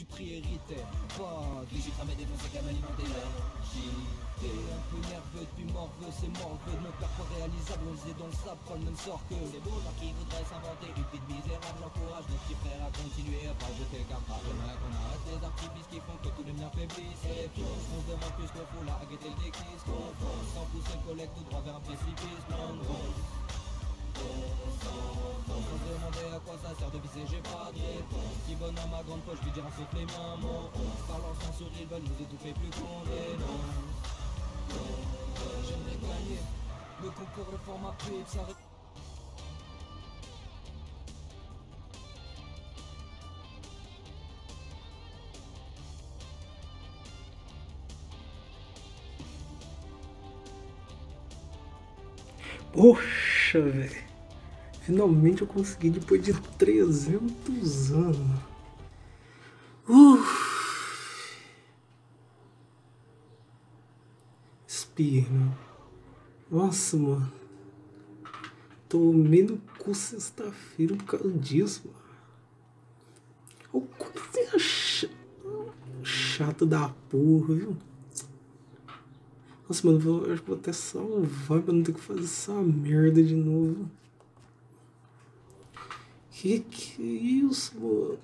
tu prioritais. Pas de j'ai tramé des bons sacs à m'alimenter là. T'es un peu nerveux, depuis morveux, c'est morveux. Mon père pas réalisable, on faisait dans le sable, pas le même sort que les beaux gens qui voudraient s'inventer une vie de misérable. J'encourage nos petits frères à continuer à pas jeter le cartable. Le mec, on arrête les artifices qui font que tous les miens faiblissent. Et puis on se demande plus qu'on fout là, à guetter le déclic. Qu'on fonce sans pousser le collègue tout droit vers un précipice. Blonde rose. Sans se demander à quoi ça sert de viser, j'ai pas de réponse. Qui bonne à ma grande poche, lui dira sauf les miens. Mon parlant sans sourire, veulent nous étouffer plus qu'on dénonce. J'aimerais gagner le concours, le format pipe, ça Poxa, velho. Finalmente eu consegui depois de 300 anos. Espirro. Nossa, mano. Tomei no cu sexta-feira por causa disso, mano. O cu é chato da porra, viu? Nossa, mano, eu acho que vou até salvar pra não ter que fazer essa merda de novo. Que é isso, mano?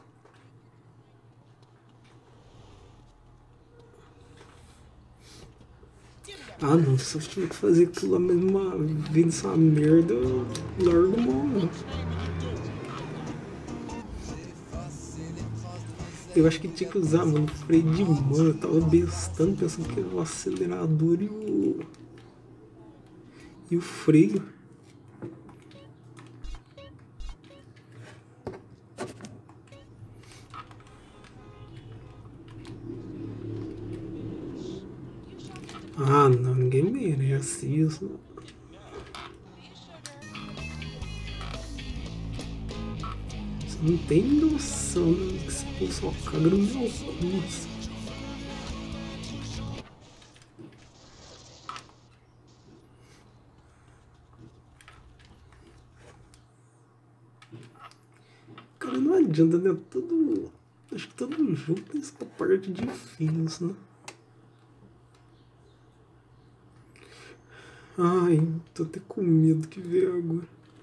Ah, não, se eu tiver que fazer aquilo lá mesmo uma vez, essa merda, eu largo, mano. Eu acho que tinha que usar, mano, o freio de mão. Eu tava bestando, pensando que era o acelerador e o freio. Ah, não, ninguém merece isso. Você não tem noção, né, que esse povo só caga no meu cu. Cara, não adianta, né? Acho que todo jogo tem essa parte difícil, né? Ai, tô até com medo que veio agora.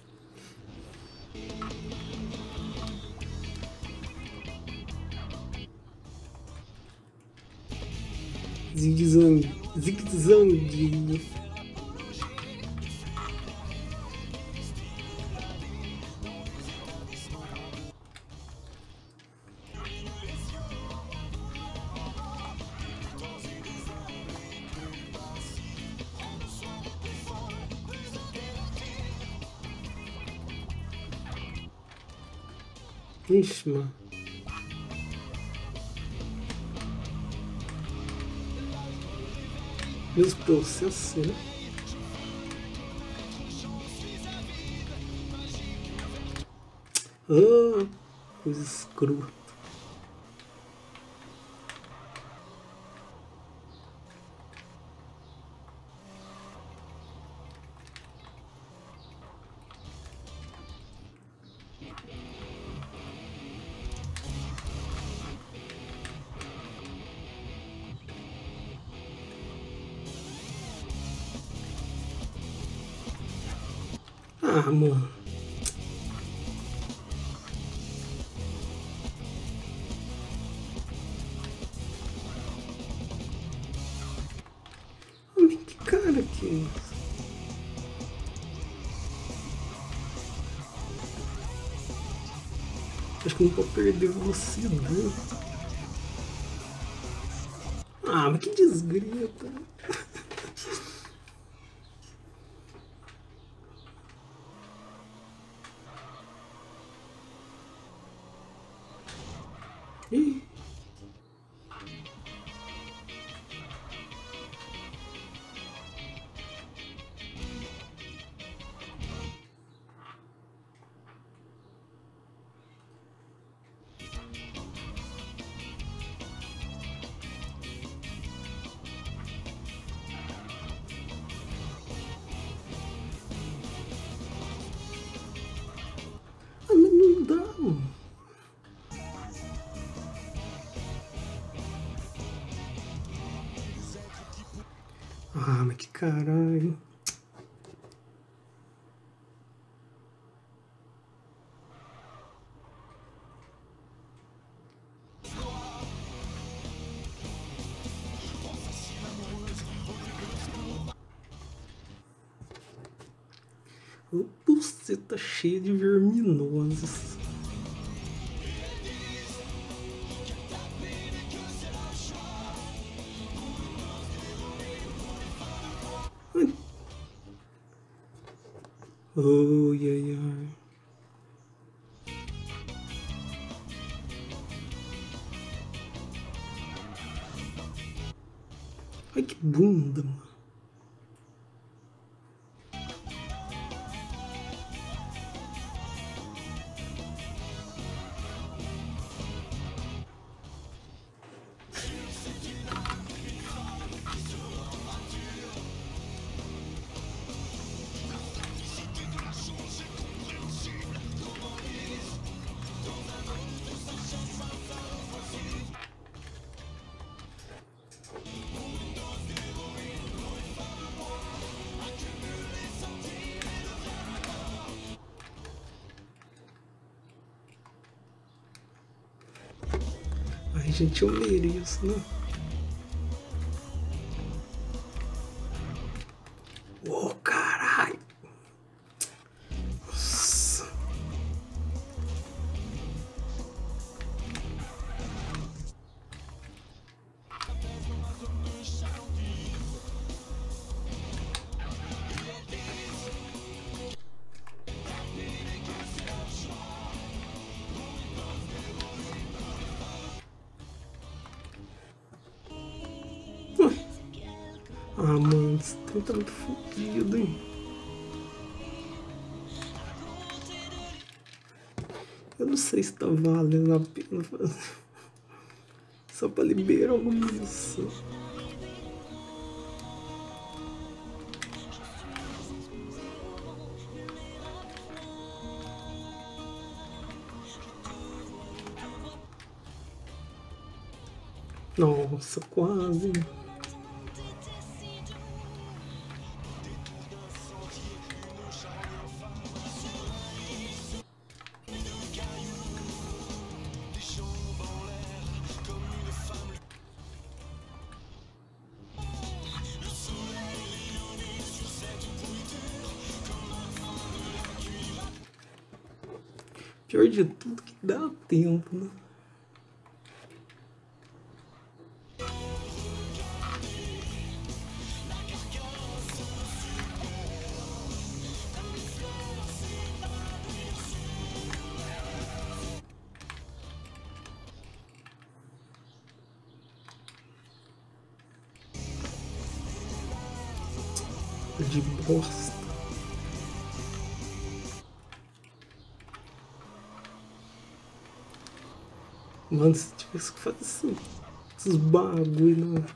Zigue-zangue. Ixi, mano. Meus processos, né? Ah, coisa escrota. Ah, mano. Olha que cara que é isso? Acho que não pode perder velocidade. Ah, mas que desgrita. Ih. Ah, mas não dá, mano. caralho. O buceta cheio de verminoses. Ai, ai, ai. Ai, que bunda, mano. Ai, gente, eu mereço, né? Ô, caralho! Nossa! Ah, mano, esse trem tá muito fodido, hein? Eu não sei se tá valendo a pena fazer só pra liberar uma munição. Nossa, quase. Pior de tudo que dá tempo, né? De bosta. Mano, se tivesse que fazer esses bagulho, né?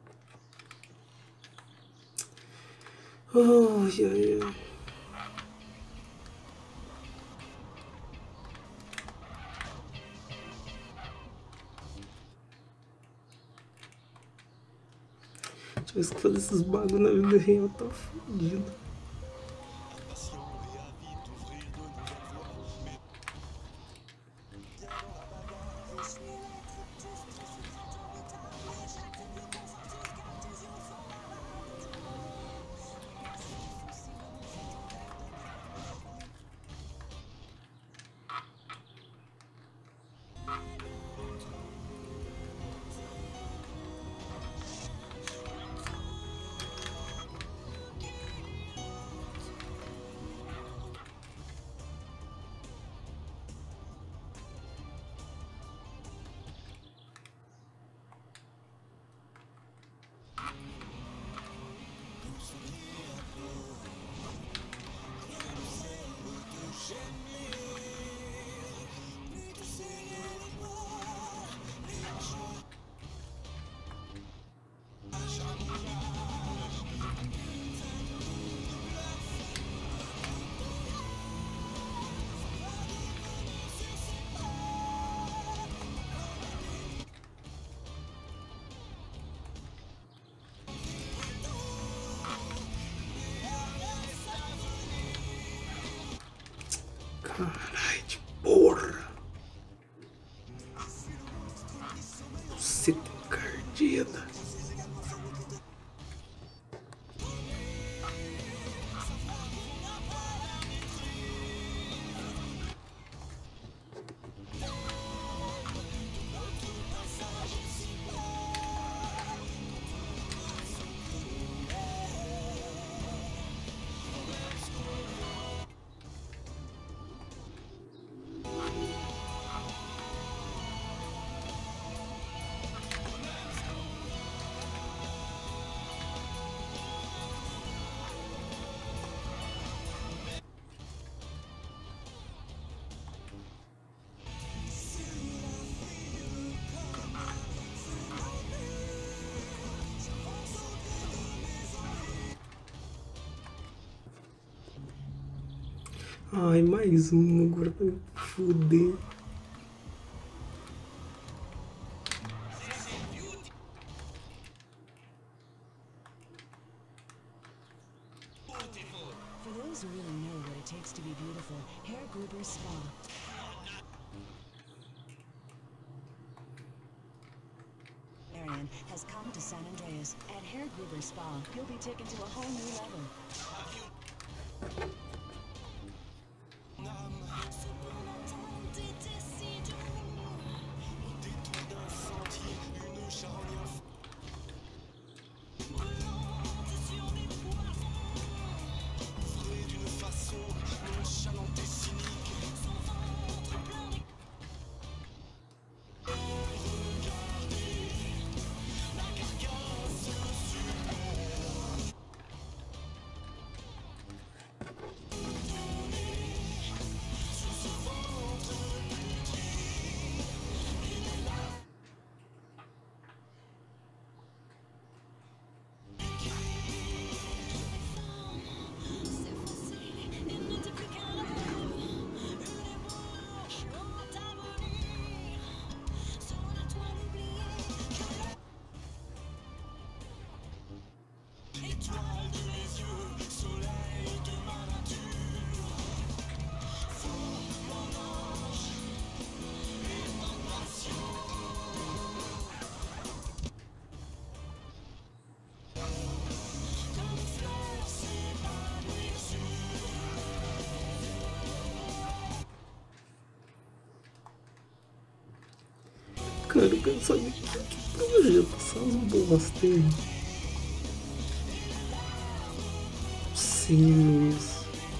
Ai, ai, ai. Se tivesse que fazer esses bagulho na vida real, tá fodido. Ai, mais um agora pra me fuder. For those who really know what it takes to be beautiful, Hair Gruber Spa. Marion has come to San Andreas. At Hair Gruber Spa, you'll be taken to a whole new level. Cara, eu quero saber que projeto essas bosta, hein? Sim, isso.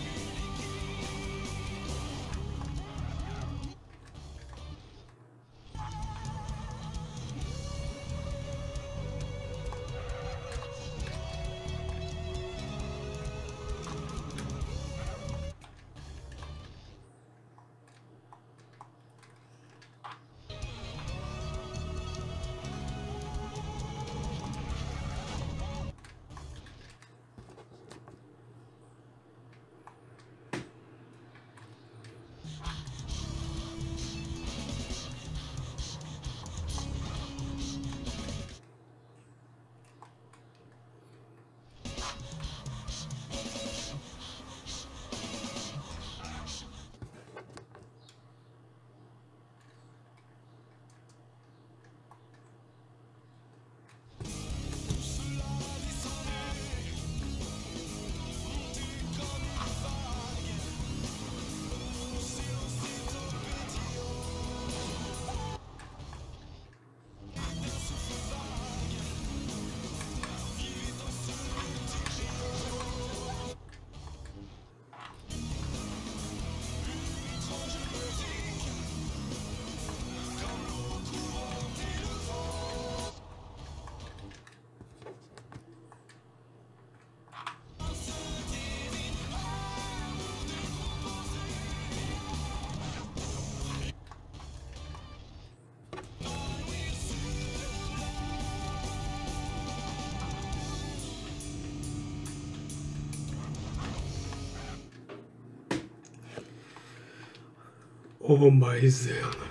Oh, maisena.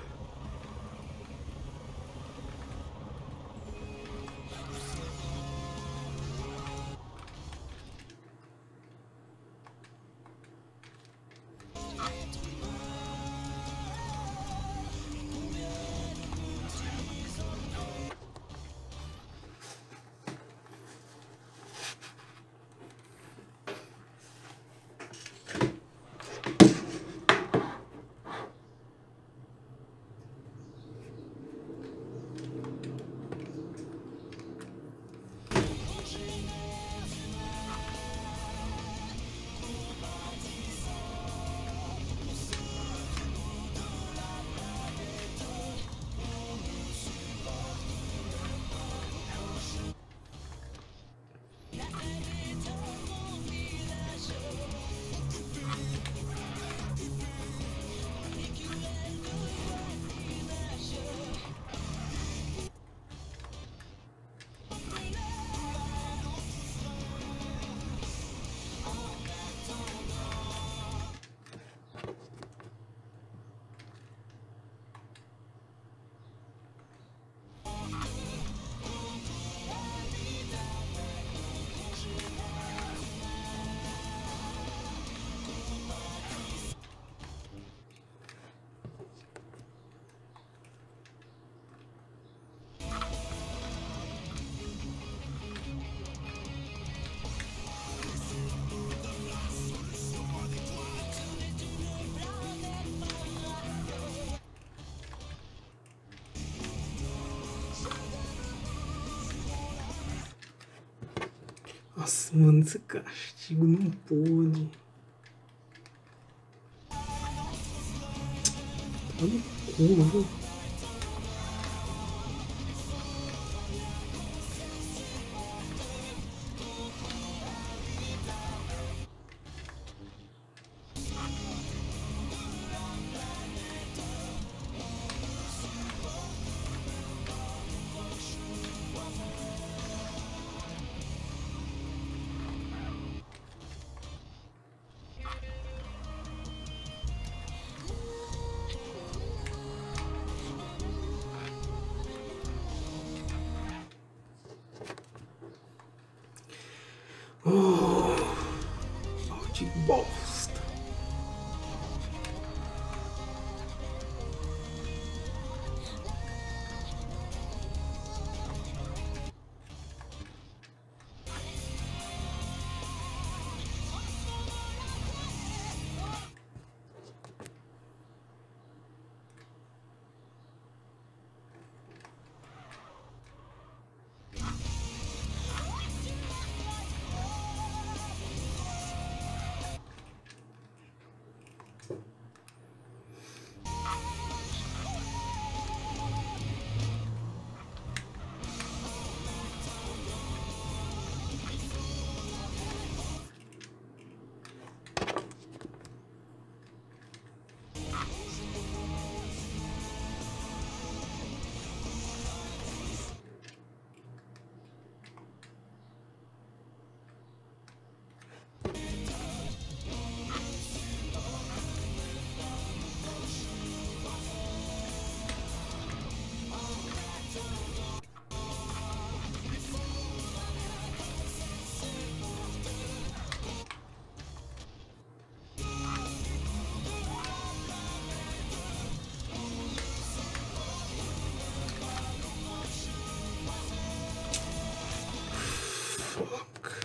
Nossa, mano, esse castigo não pode. Tá no cu, viu? Oh, de bosta. Fuck.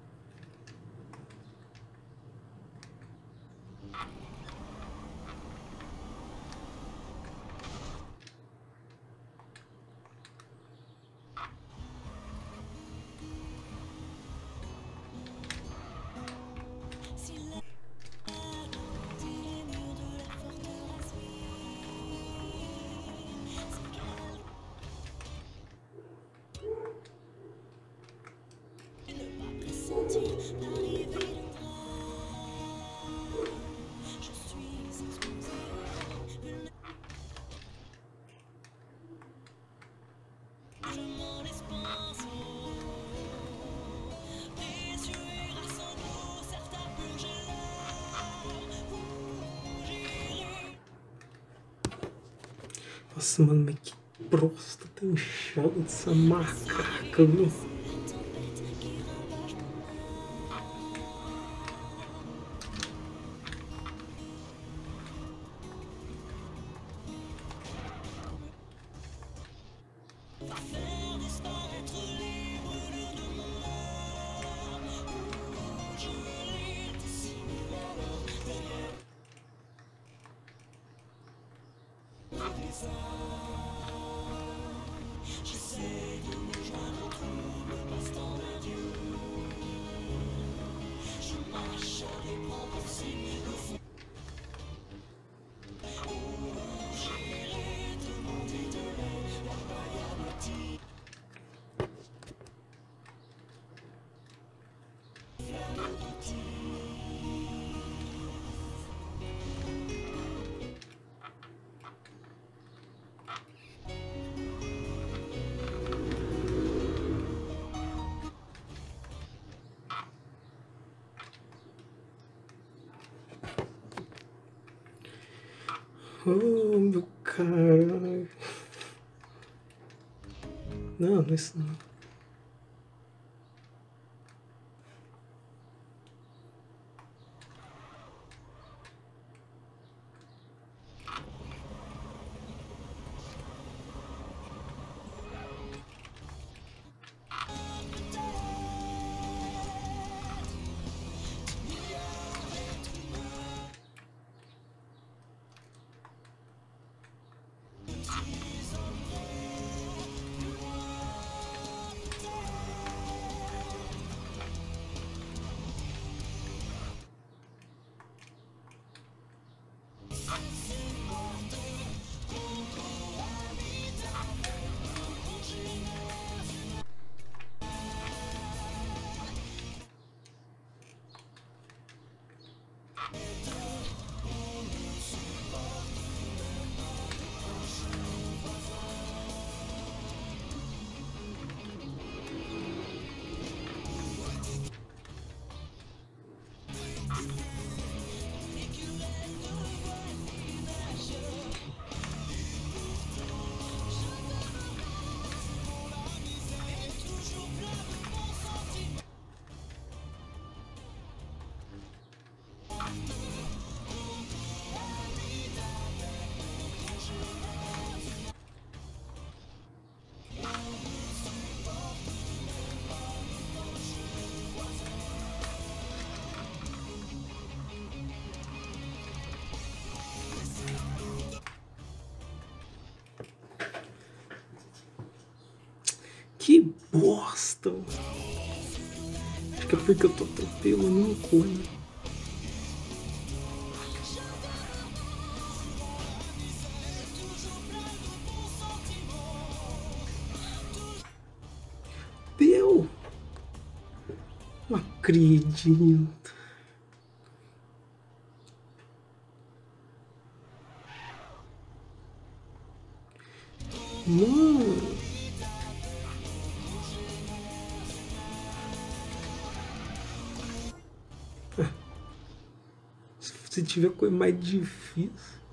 Nossa, mano, mas que próstata inchada dessa macaca, viu? Oh, meu caralho. Não, não é isso não. Que bosta! Acho que é porque eu tô atropelando uma coisa. Deu! Não acredito. Mano. Se tiver coisa mais difícil.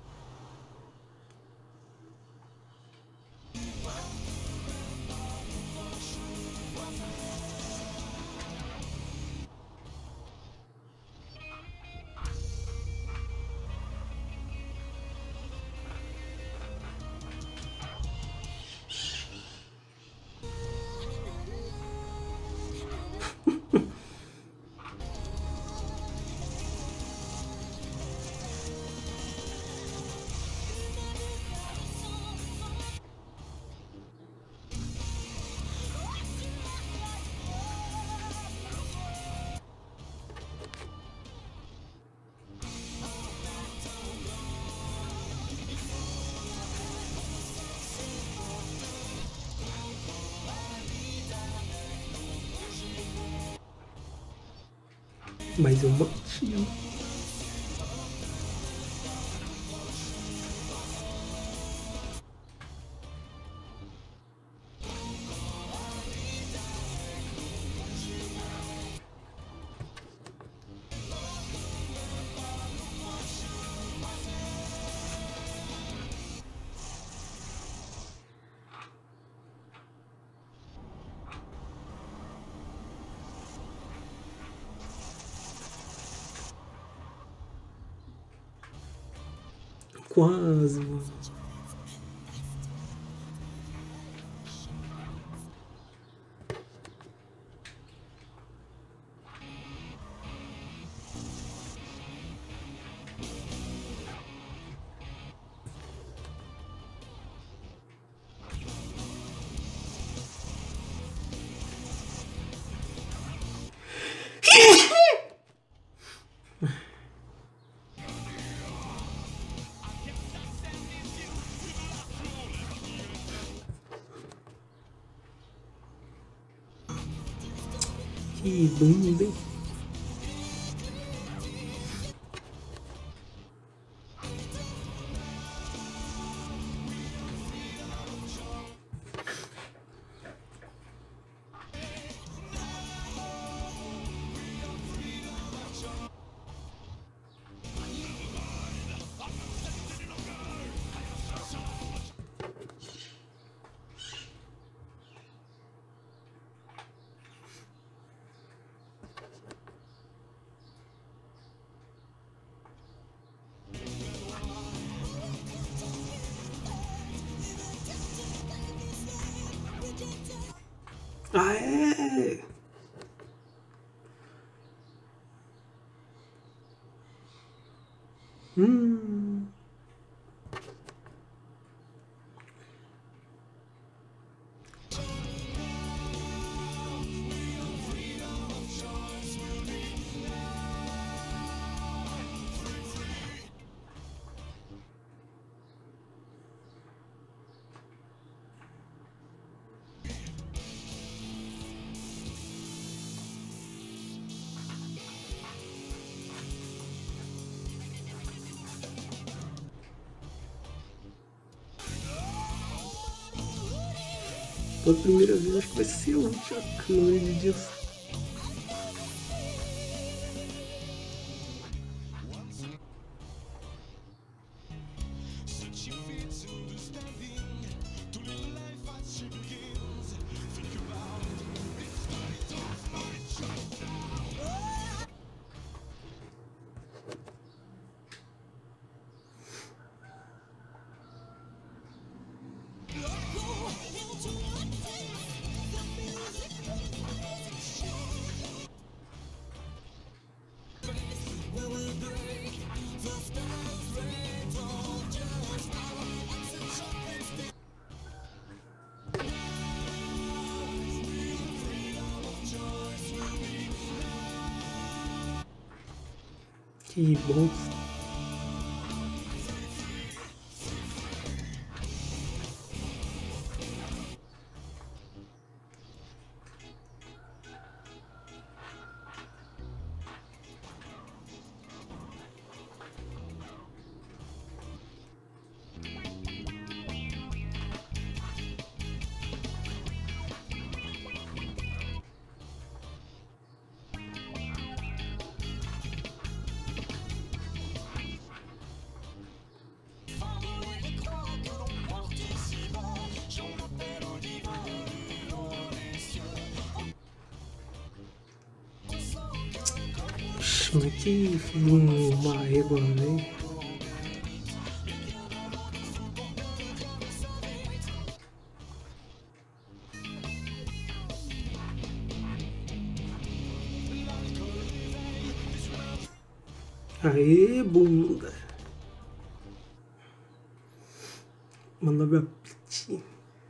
Mas eu bati. Quase, mano. Que bunda, hein? Ah, é! Hum. Pela primeira vez, acho que vai ser a última câmera de dias. Que bom. Mas que fiz uma égua, velho. Aê, bunda. Manda meu apetite.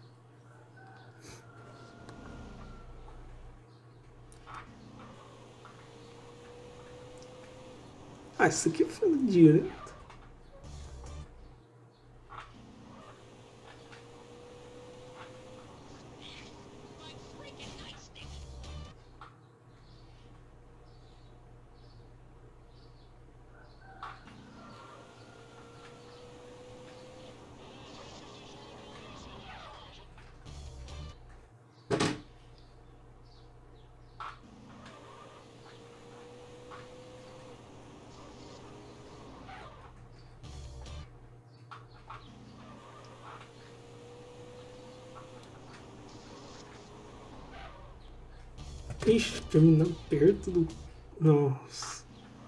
Ah, isso aqui foi direto. Ixi, terminando perto do... Nossa.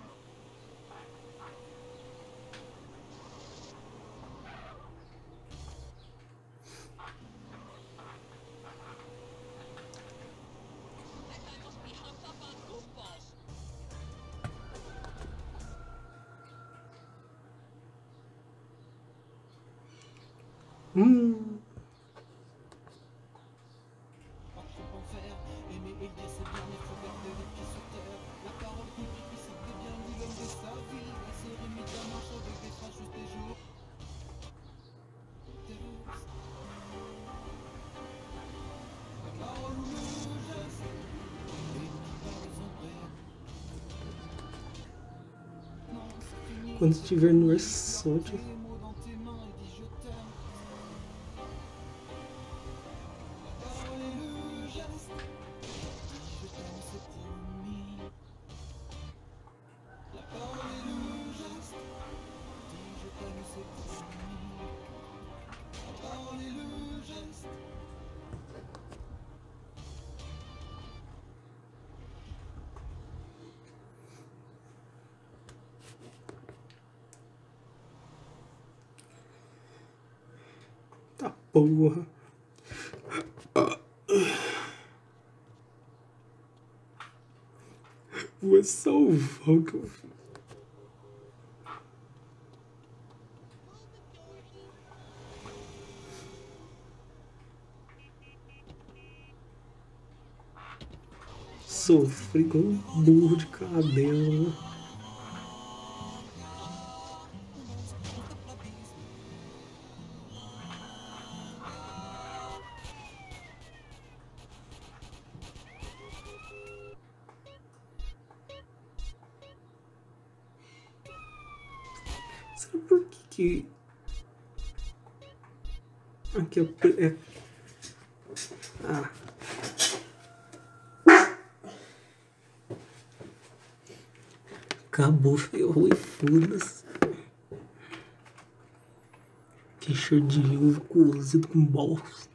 Quando estiver no Airsoft. Tá porra. Vou salvar o que eu fiz. Sofri com um burro de cadela. Sabe por que aqui é... Ah. Acabou, ferrou e foda-se. Que cheiro de ovo cozido com bosta.